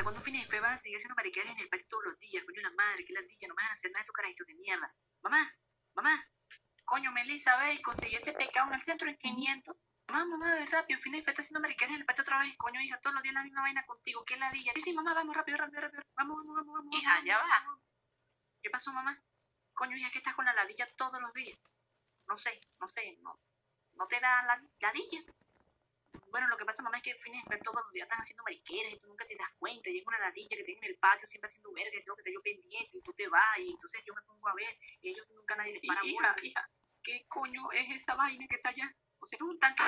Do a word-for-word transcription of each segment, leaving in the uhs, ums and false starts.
¿Hasta cuándo fines después van a seguir haciendo mariqueras en el patio todos los días? Coño, la madre, que ladilla, no me van a hacer nada de estos carajitos de mierda. Mamá, mamá, coño, Melissa, ve, conseguí este pescado en el centro en quinientos. Mamá, mamá, ve rápido, fines después está haciendo mariqueras en el patio otra vez. Coño, hija, todos los días la misma vaina contigo, qué ladilla. Sí, sí, mamá, vamos, rápido, rápido, rápido. Vamos, vamos, vamos, vamos. Hija, vamos, ya va. Vamos. ¿Qué pasó, mamá? Coño, hija, que estás con la ladilla todos los días. No sé, no sé, no, no te da la ladilla. Bueno, lo que pasa, mamá, es que fines de todos los días están haciendo mariqueras y tú nunca te das cuenta. Y es una ladilla que tienen en el patio siempre haciendo verga y tengo que estar yo pendiente y tú te vas y entonces yo me pongo a ver y ellos nunca nadie les para hija, hija, ¿qué coño es esa vaina que está allá? O sea, es un tanque.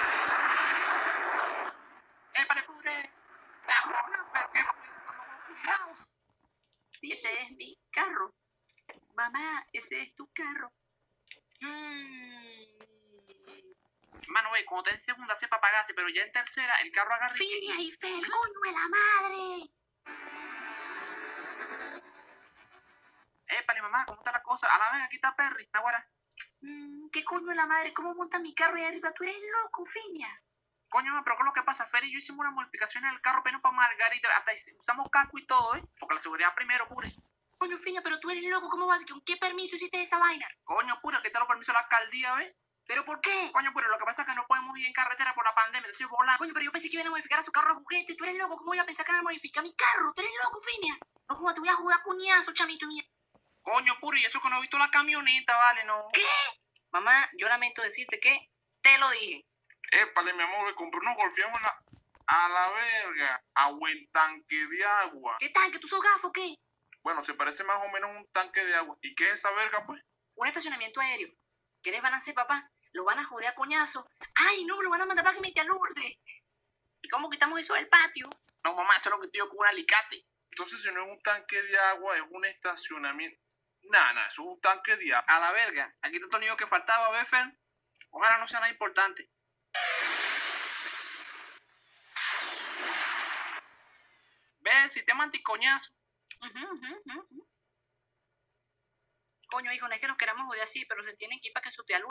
¡Eh, para pure! Sí, ese es mi carro. Mamá, ese es tu carro. Mmm... Mano, ve, cuando te en segunda sepa pagarse, pero ya en tercera el carro agarra... ¡Finia y Fel, coño de la madre! Épale, mamá, ¿cómo está la cosa? A la vez, aquí está Perry, Naguara. Mm, ¿Qué coño de la madre? ¿Cómo monta mi carro ahí arriba? Tú eres loco, Finia. Coño, mamá, pero ¿qué es lo que pasa? Fer y yo hicimos una modificación en el carro apenas para Margarita, hasta usamos casco y todo, ¿eh? Porque la seguridad primero, pure. Coño, Finia, pero tú eres loco, ¿cómo vas? ¿Con qué permiso hiciste esa vaina? Coño, pura, que te lo permiso la alcaldía, ¿ves? ¿Pero por qué? Coño, pero lo que pasa es que no podemos ir en carretera por la pandemia, entonces volando. Coño, pero yo pensé que iban a modificar a su carro a juguete. Tú eres loco, ¿cómo voy a pensar que van a modificar mi carro? Tú eres loco, Finia. No jodas, te voy a jugar cuñazo, chamito mío. Coño, puro, y eso que no he visto la camioneta, ¿vale? No. ¿Qué? Mamá, yo lamento decirte que te lo dije. Épale, mi amor, me compré unos golpeamos la... a la verga, a buen tanque de agua. ¿Qué tanque? ¿Tú sos gafo o qué? Bueno, se parece más o menos a un tanque de agua. ¿Y qué es esa verga, pues? Un estacionamiento aéreo. ¿Qué les van a hacer, papá? Lo van a joder a coñazo. ¡Ay, no! Lo van a mandar para que me te alurde. ¿Y cómo quitamos eso del patio? No, mamá, eso es lo que te digo con un alicate. Entonces, si no es un tanque de agua, es un estacionamiento. Nada, nada, eso es un tanque de agua. A la verga. Aquí está todo el niño que faltaba, ¿ves, Fer? Ojalá no sea nada importante. ¿Ves? Sistema anticoñazo. Uh -huh, uh -huh, uh -huh. Coño, hijo, no es que nos queramos joder así, pero se tienen que ir para que eso te alurde.